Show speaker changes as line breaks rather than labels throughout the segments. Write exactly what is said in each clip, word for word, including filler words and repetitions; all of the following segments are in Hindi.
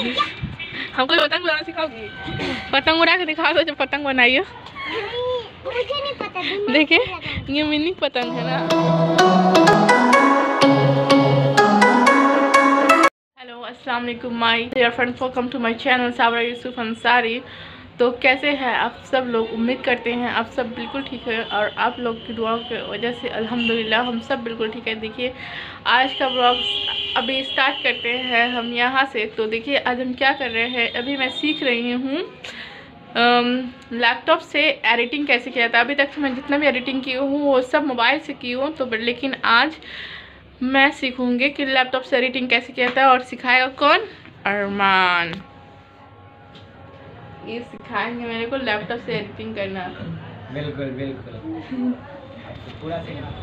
हमको पतंग बनाना सिखाओगी? पतंग उड़ा के दिखा दो जब पतंग बनाइए।
मुझे नहीं पता।
देखिए ये मिनी पतंग है ना। हेलो अस्सलाम वालेकुम my dear friends, welcome to my channel Sabra Yusuf Ansari. तो कैसे हैं आप सब लोग? उम्मीद करते हैं आप सब बिल्कुल ठीक है और आप लोग की दुआओं की वजह से अल्हम्दुलिल्लाह हम सब बिल्कुल ठीक है। देखिए आज का ब्लॉग अभी स्टार्ट करते हैं हम यहाँ से। तो देखिए आज हम क्या कर रहे हैं, अभी मैं सीख रही हूँ लैपटॉप से एडिटिंग कैसे किया था। अभी तक मैं जितना भी एडिटिंग की हूँ वो सब मोबाइल से की हूँ, तो लेकिन आज मैं सीखूँगी कि लैपटॉप से एडिटिंग कैसे किया था। और सिखाएगा कौन? अरमान। ये सिखाएंगे मेरे को लैपटॉप से एडिटिंग करना।
बिल्कुल बिल्कुल आपको पूरा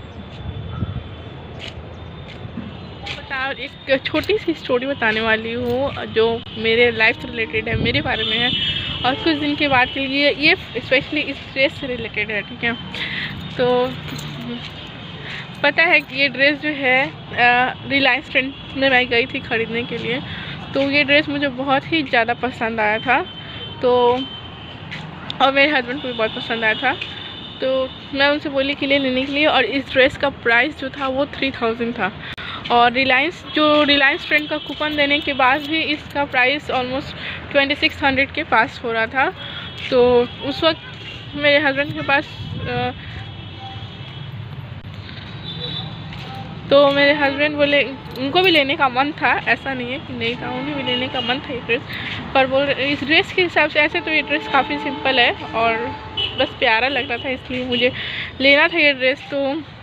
बता एक छोटी सी स्टोरी बताने वाली हूँ जो मेरे लाइफ से रिलेटेड है, मेरे बारे में है और कुछ दिन के बाद के लिए ये स्पेशली इस ड्रेस से रिलेटेड है, ठीक है। तो पता है कि ये ड्रेस जो है रिलायंस ट्रेंड में मैं गई थी ख़रीदने के लिए, तो ये ड्रेस मुझे बहुत ही ज़्यादा पसंद आया था। तो और मेरे हस्बैंड को भी बहुत पसंद आया था, तो मैं उनसे बोली कि ले लेने के लिए। और इस ड्रेस का प्राइस जो था वो थ्री थाउजेंड था और रिलायंस जो रिलायंस ट्रेंड का कूपन देने के बाद भी इसका price almost twenty six hundred के पास हो रहा था। तो उस वक्त मेरे हस्बैंड के पास आ, तो मेरे हस्बैंड बोले, उनको भी लेने का मन था, ऐसा नहीं है कि नहीं था, उन्हें भी लेने का मन था ये ड्रेस। पर बोल इस ड्रेस के हिसाब से ऐसे तो ये ड्रेस काफ़ी सिंपल है और बस प्यारा लग रहा था, इसलिए मुझे लेना था ये ड्रेस। तो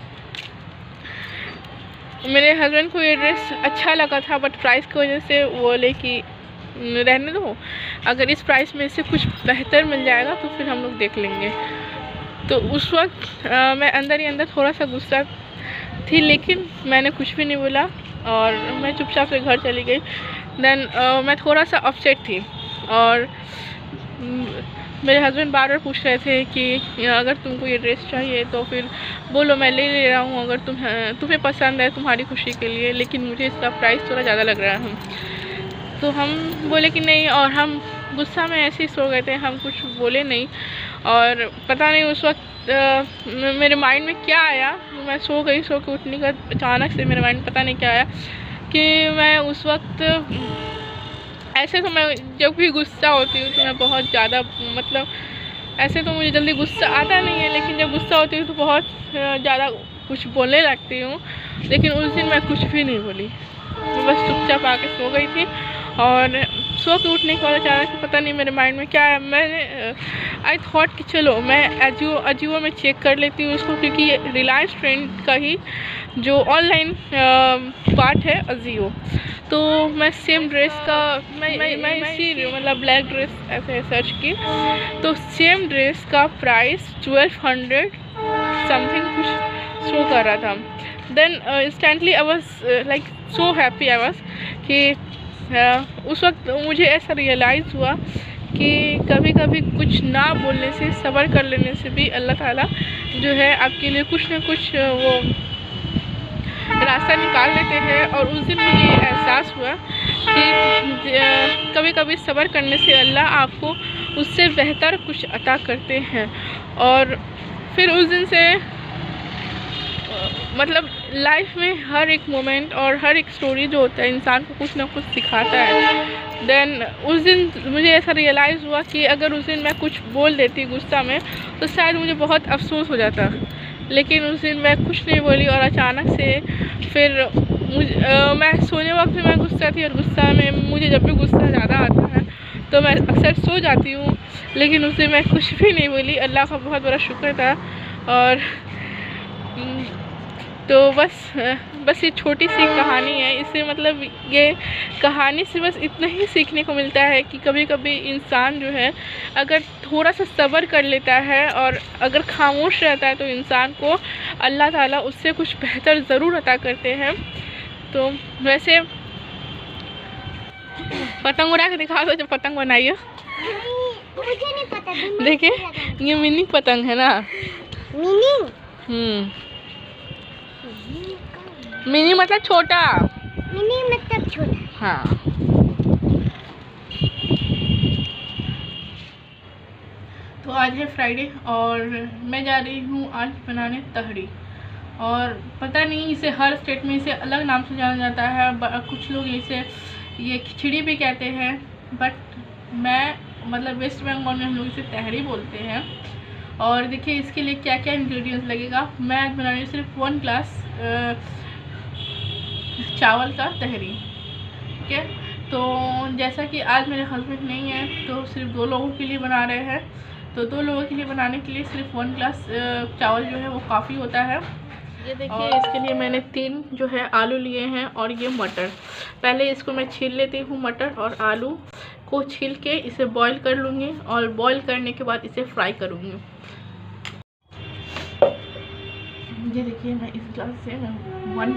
मेरे हस्बैंड को ये ड्रेस अच्छा लगा था, बट प्राइस की वजह से वो बोले कि रहने दो, अगर इस प्राइस में से कुछ बेहतर मिल जाएगा तो फिर हम लोग देख लेंगे। तो उस वक्त आ, मैं अंदर ही अंदर थोड़ा सा गुस्सा थी, लेकिन मैंने कुछ भी नहीं बोला और मैं चुपचाप से घर चली गई। देन uh, मैं थोड़ा सा अपसेट थी और मेरे हस्बैंड बार बार पूछ रहे थे कि अगर तुमको ये ड्रेस चाहिए तो फिर बोलो, मैं ले ले रहा हूँ, अगर तुम तुम्हें पसंद है तुम्हारी खुशी के लिए, लेकिन मुझे इसका प्राइस थोड़ा ज़्यादा लग रहा है। तो हम बोले कि नहीं, और हम गुस्सा में ऐसे ही सो गए थे, हम कुछ बोले नहीं। और पता नहीं उस वक्त आ, मेरे माइंड में क्या आया, मैं सो गई, सो के उठने का अचानक से मेरे माइंड में पता नहीं क्या आया कि मैं उस वक्त ऐसे तो मैं जब भी गुस्सा होती हूँ तो मैं बहुत ज़्यादा, मतलब ऐसे तो मुझे जल्दी गुस्सा आता नहीं है, लेकिन जब गुस्सा होती हूँ तो बहुत ज़्यादा कुछ बोलने लगती हूँ। लेकिन उस दिन मैं कुछ भी नहीं बोली, मैं बस चुपचाप आके सो गई थी। और सो के उठने के बाद अचानक पता नहीं मेरे माइंड में क्या है, मैंने आई थॉट कि चलो मैं अजियो अजियो में चेक कर लेती हूँ उसको, क्योंकि रिलायंस ट्रेंड का ही जो ऑनलाइन पार्ट है अजियो। तो मैं सेम ड्रेस का मैं मैं, मैं इसी मतलब ब्लैक ड्रेस ऐसे सर्च की, तो सेम ड्रेस का प्राइस ट्वेल्व हंड्रेड समथिंग कुछ शो कर रहा था। Then instantly I was like so happy I was कि uh, उस वक्त मुझे ऐसा रियलाइज़ हुआ कि कभी कभी कुछ ना बोलने से, सब्र कर लेने से भी अल्लाह ताला जो है आपके लिए कुछ ना कुछ वो रास्ता निकाल लेते हैं। और उस दिन मुझे एहसास हुआ कि कभी कभी सब्र करने से अल्लाह आपको उससे बेहतर कुछ अता करते हैं। और फिर उस दिन से मतलब लाइफ में हर एक मोमेंट और हर एक स्टोरी जो होता है इंसान को कुछ ना कुछ सिखाता है। देन उस दिन मुझे ऐसा रियलाइज़ हुआ कि अगर उस दिन मैं कुछ बोल देती गुस्सा में तो शायद मुझे बहुत अफसोस हो जाता, लेकिन उस दिन मैं कुछ नहीं बोली। और अचानक से फिर मुझे आ, मैं सोने वक्त भी मैं गुस्सा थी, और गुस्सा में मुझे जब भी गुस्सा ज़्यादा आता है तो मैं अक्सर सो जाती हूँ, लेकिन उस दिन मैं कुछ भी नहीं बोली। अल्लाह का बहुत बड़ा शुक्र था। और तो बस बस ये छोटी सी कहानी है, इससे मतलब ये कहानी से बस इतना ही सीखने को मिलता है कि कभी कभी इंसान जो है अगर थोड़ा सा सब्र कर लेता है और अगर खामोश रहता है तो इंसान को अल्लाह ताला उससे कुछ बेहतर ज़रूर अता करते हैं। तो वैसे पतंग उड़ा के दिखा दो जब पतंग बनाइए।
मुझे नहीं पता।
देखिए ये मिनी पतंग है ना।
मिनी
हम्म मिनी मतलब छोटा।
मिनी मतलब छोटा।
हाँ आज है फ्राइडे और मैं जा रही हूँ आज बनाने तहरी। और पता नहीं इसे हर स्टेट में इसे अलग नाम से जाना जाता है। कुछ लोग इसे ये खिचड़ी भी कहते हैं, बट मैं मतलब वेस्ट बंगाल में हम लोग इसे तहरी बोलते हैं। और देखिए इसके लिए क्या क्या इंग्रेडिएंट्स लगेगा। मैं आज बना रही हूँ सिर्फ वन ग्लास चावल का तहरी, ठीक है। तो जैसा कि आज मेरे हस्बैंड नहीं है तो सिर्फ दो लोगों के लिए बना रहे हैं, तो दो लोगों के लिए बनाने के लिए सिर्फ वन ग्लास चावल जो है वो काफ़ी होता है। ये देखिए इसके लिए मैंने तीन जो है आलू लिए हैं और ये मटर। पहले इसको मैं छील लेती हूँ, मटर और आलू को छील के इसे बॉईल कर लूँगी और बॉईल करने के बाद इसे फ्राई करूँगी। ये देखिए मैं इस ग्लास से मैं वन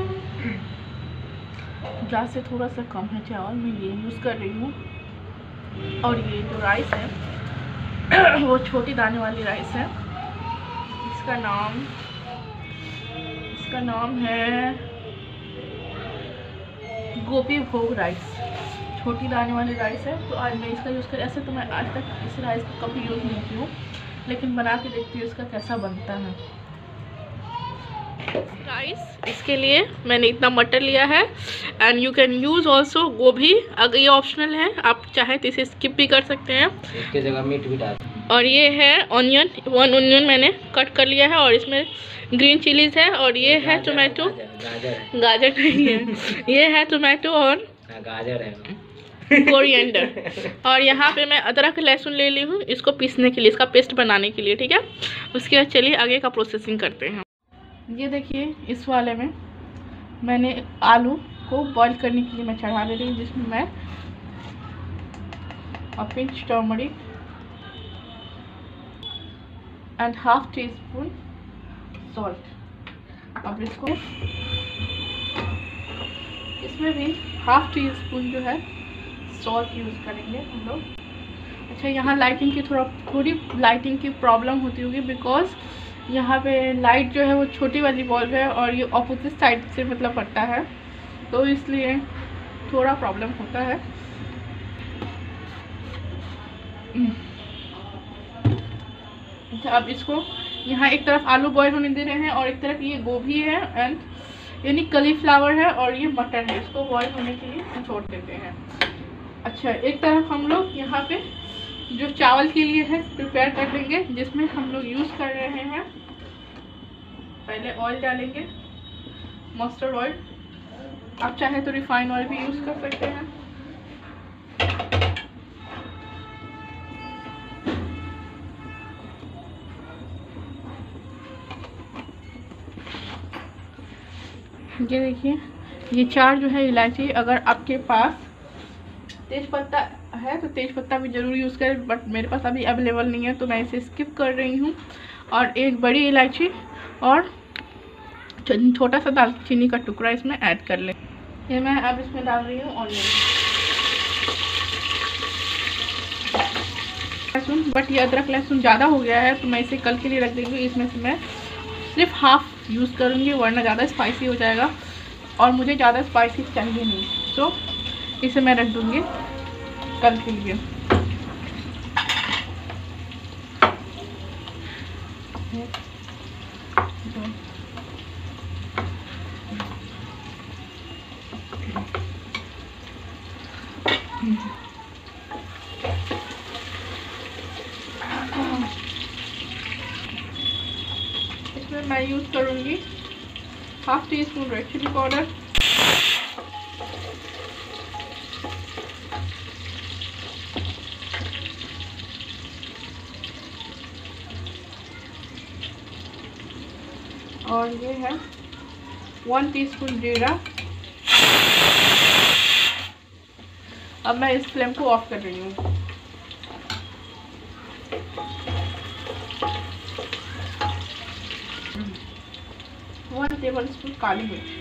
ग्लास से थोड़ा सा कम है चावल मैं ये यूज़ कर रही हूँ। और ये जो राइस है वो छोटी दाने वाली राइस है। इसका नाम इसका नाम है गोपी भोग राइस, छोटी दाने वाली राइस है। तो आज मैं इसका यूज़ कर, ऐसे तो मैं आज तक इस राइस का कभी यूज़ नहीं की हूँ, लेकिन बना के देखती हूँ इसका कैसा बनता है राइस। इसके लिए मैंने इतना मटर लिया है and you can use also gobhi. अगर ये ऑप्शनल है, आप चाहे तो इसे स्किप भी कर सकते हैं,
इसके जगह मीट भी डाल।
और ये है ऑनियन, वन ऑनियन मैंने कट कर लिया है और इसमें ग्रीन चिलीज है। और ये है टोमेटो,
गाजर
गाजर नहीं है ये है टोमेटो और
गाजर है
कोरिएंडर। और यहाँ पे मैं अदरक लहसुन ले ली हूँ इसको पीसने के लिए, इसका पेस्ट बनाने के लिए, ठीक है। उसके बाद चलिए आगे का प्रोसेसिंग करते हैं। ये देखिए इस वाले में मैंने आलू को बॉईल करने के लिए मैं चढ़ा दे रही हूँ, जिसमें मैं a pinch turmeric and half teaspoon salt। अब इसको इसमें भी हाफ टी स्पून जो है सॉल्ट यूज़ करेंगे हम लोग। अच्छा, यहाँ लाइटिंग की थोड़ा थोड़ी लाइटिंग की प्रॉब्लम होती होगी, बिकॉज यहाँ पे लाइट जो है वो छोटी वाली बल्ब है और ये ऑपोजिट साइड से मतलब पड़ता है, तो इसलिए थोड़ा प्रॉब्लम होता है। अच्छा, अब इसको यहाँ एक तरफ आलू बॉईल होने दे रहे हैं और एक तरफ ये गोभी है एंड यानी कलीफ्लावर है और ये मटर है, इसको बॉईल होने के लिए छोड़ देते हैं। अच्छा, एक तरफ हम लोग यहाँ पे जो चावल के लिए है प्रिपेयर कर लेंगे, जिसमें हम लोग यूज़ कर रहे हैं। पहले ऑयल डालेंगे, मस्टर्ड ऑयल, आप चाहे तो रिफाइंड ऑयल भी यूज़ कर सकते हैं। ये देखिए ये चार जो है इलायची, अगर आपके पास तेज पत्ता है तो तेज पत्ता भी ज़रूर यूज़ करें, बट मेरे पास अभी अवेलेबल नहीं है तो मैं इसे स्किप कर रही हूँ। और एक बड़ी इलायची और छोटा सा दालचीनी का टुकड़ा इसमें ऐड कर लें। ये मैं अब इसमें डाल रही हूँ ऑनियन लहसुन, बट ये अदरक लहसुन ज़्यादा हो गया है तो मैं इसे कल के लिए रख देंगी। इसमें से मैं सिर्फ हाफ यूज़ करूँगी, वरना ज़्यादा स्पाइसी हो जाएगा और मुझे ज़्यादा स्पाइसी चाहिए नहीं, तो इसे मैं रख दूँगी कल के लिए। इसमें मैं यूज़ करूँगी half teaspoon red chilli powder, और ये है वन टीस्पून जीरा। अब मैं इस फ्लेम को ऑफ कर रही हूँ। वन टेबल स्पून काली मिर्च,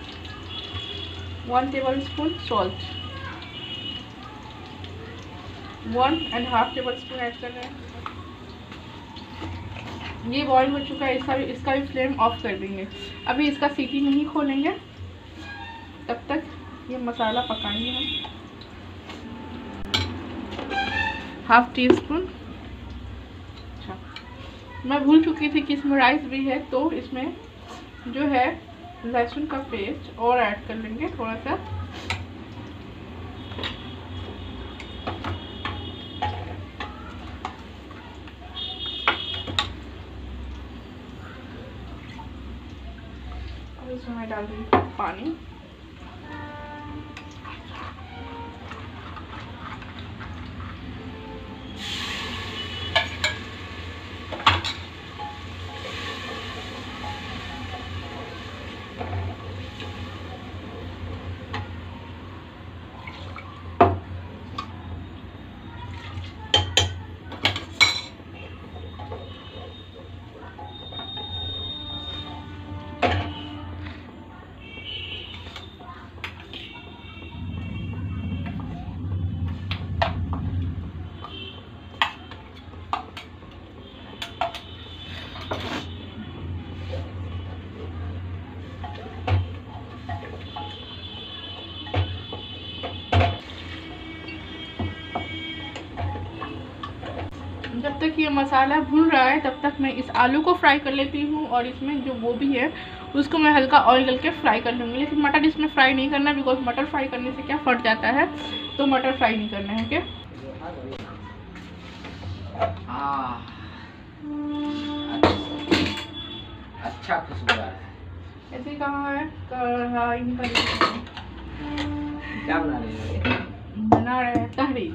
one tablespoon salt. One and half tablespoon add कर रहे हैं। ये बॉईल हो चुका है, इसका भी इसका भी फ्लेम ऑफ कर देंगे। अभी इसका सीटी नहीं खोलेंगे, तब तक ये मसाला पकाएंगे हम। हाफ टी स्पून, अच्छा मैं भूल चुकी थी कि इसमें राइस भी है, तो इसमें जो है लहसुन का पेस्ट और ऐड कर लेंगे थोड़ा सा। और इसमें मैं डाल दूँगी पानी। जब तक ये मसाला भून रहा है तब तक मैं इस आलू को फ्राई कर लेती हूँ, और इसमें जो गोभी है उसको मैं हल्का ऑयल करके फ्राई कर लूँगी। लेकिन मटर इसमें फ्राई नहीं करना, बिकॉज मटर फ्राई करने से क्या फट जाता है, तो मटर फ्राई नहीं करना है। ओके,
अच्छा खुशबू आ रहा है।
ऐसे कहाँ है कढ़ाई का,
क्या बना रहे हो?
बना रहे हैं तहरी।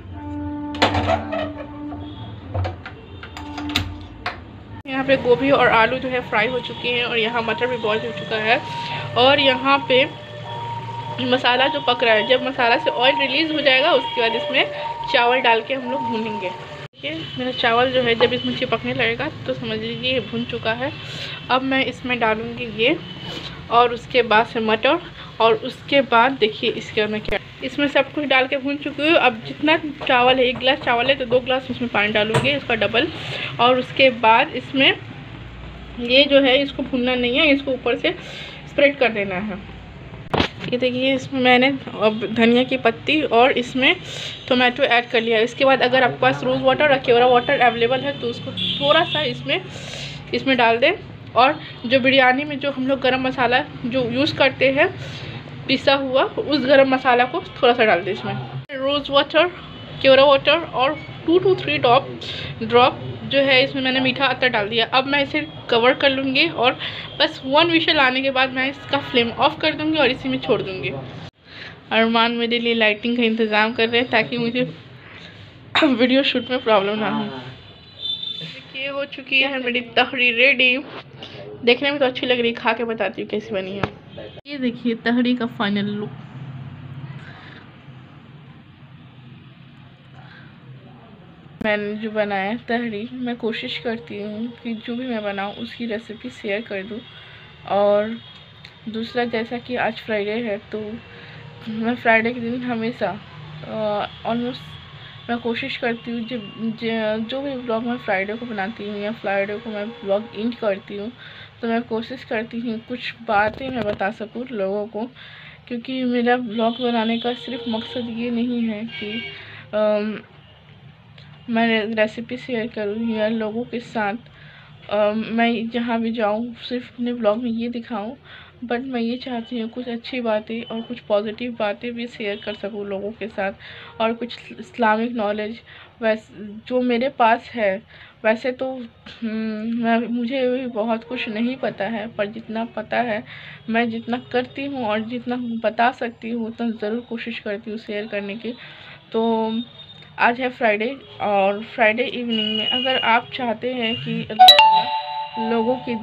यहाँ पे गोभी और आलू जो है फ्राई हो चुके हैं, और यहाँ मटर भी बॉईल हो चुका है, और यहाँ पे मसाला जो पक रहा है। जब मसाला से ऑयल रिलीज़ हो जाएगा उसके बाद इसमें चावल डाल के हम लोग भूनेंगे। देखिए मेरा चावल जो है जब इसमें चिपकने लगेगा तो समझ लीजिए ये भून चुका है। अब मैं इसमें डालूँगी ये, और उसके बाद से मटर, और उसके बाद देखिए इसके अंदर क्या, इसमें सब कुछ डाल के भून चुकी हूँ। अब जितना चावल है, एक गिलास चावल है तो दो गिलास इसमें पानी डालूँगी, इसका डबल। और उसके बाद इसमें ये जो है इसको भूनना नहीं है, इसको ऊपर से स्प्रेड कर देना है। ये देखिए इसमें मैंने अब धनिया की पत्ती और इसमें टोमेटो ऐड कर लिया है। इसके बाद अगर आपके पास रोज़ वाटर और केवड़ा वाटर अवेलेबल है तो उसको थोड़ा सा इसमें इसमें डाल दें। और जो बिरयानी में जो हम लोग गरम मसाला जो यूज़ करते हैं पिसा हुआ, उस गरम मसाला को थोड़ा सा डाल दें इसमें। रोज़ वाटर, केवड़ा वाटर और two two three drop drop जो है इसमें मैंने मीठा अत्तर डाल दिया। अब मैं इसे कवर कर लूँगी, और बस वन विशल आने के बाद मैं इसका फ्लेम ऑफ कर दूँगी और इसी में छोड़ दूँगी। अरमान मेरे लिए लाइटिंग का इंतज़ाम कर रहे हैं ताकि मुझे वीडियो शूट में प्रॉब्लम ना हो। देखिए हो चुकी है मेरी तहरी रेडी। देखने में तो अच्छी लग रही, खा के बताती हूँ कैसी बनी है। ये देखिए तहरी का फाइनल लुक। मैंने जो बनाया तहरी, मैं कोशिश करती हूँ कि जो भी मैं बनाऊँ उसकी रेसिपी शेयर कर दूँ। और दूसरा, जैसा कि आज फ्राइडे है तो मैं फ्राइडे के दिन हमेशा ऑलमोस्ट मैं कोशिश करती हूँ जो जो भी ब्लॉग मैं फ्राइडे को बनाती हूँ या फ्राइडे को मैं ब्लॉग एंड करती हूँ, तो मैं कोशिश करती हूँ कुछ बातें मैं बता सकूँ लोगों को। क्योंकि मेरा ब्लॉग बनाने का सिर्फ मकसद ये नहीं है कि आ, मैं रेसिपी शेयर करूँ या लोगों के साथ आ, मैं जहाँ भी जाऊँ सिर्फ अपने ब्लॉग में ये दिखाऊँ, बट मैं ये चाहती हूँ कुछ अच्छी बातें और कुछ पॉजिटिव बातें भी शेयर कर सकूँ लोगों के साथ, और कुछ इस्लामिक नॉलेज वैसे जो मेरे पास है। वैसे तो मैं मुझे भी बहुत कुछ नहीं पता है, पर जितना पता है मैं जितना करती हूँ और जितना बता सकती हूँ उतना ज़रूर कोशिश करती हूँ शेयर करने की। तो आज है फ्राइडे, और फ्राइडे इवनिंग में अगर आप चाहते हैं कि अल्लाह ताला लोगों की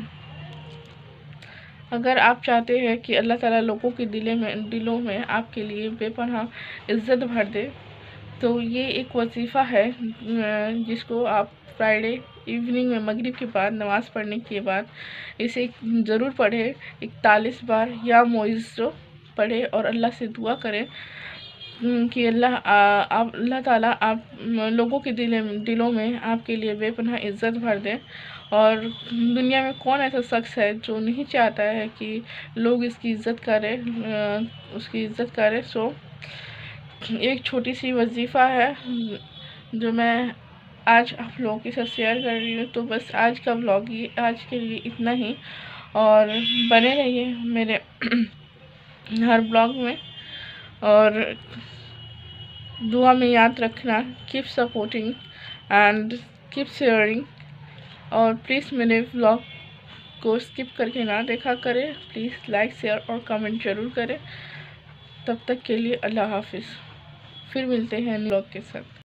अगर आप चाहते हैं कि अल्लाह ताला लोगों के दिले में दिलों में आपके लिए बेपनाह इज़्ज़त भर दे, तो ये एक वजीफ़ा है जिसको आप फ्राइडे इवनिंग में मगरिब के बाद नमाज़ पढ़ने के बाद इसे ज़रूर पढ़े, इकतालीस बार या मोइज़ो पढ़े और अल्लाह से दुआ करें कि अल्लाह आ- आप अल्लाह ताला आप लोगों के दिल दिलों में आपके लिए बेपनाह इज़्ज़त भर दें। और दुनिया में कौन ऐसा शख्स है जो नहीं चाहता है कि लोग इसकी इज़्ज़त करें, अ, उसकी इज़्ज़त करें। सो एक छोटी सी वजीफ़ा है जो मैं आज आप लोगों के साथ शेयर कर रही हूँ। तो बस आज का व्लॉग ये आज के लिए इतना ही, और बने रहिए मेरे हर ब्लॉग में, और दुआ में याद रखना, keep supporting and keep sharing. और प्लीज़ मेरे व्लॉग को स्किप करके ना देखा करें। प्लीज़ लाइक शेयर और कमेंट ज़रूर करें। तब तक के लिए अल्लाह हाफिज़। फिर मिलते हैं व्लॉग के साथ।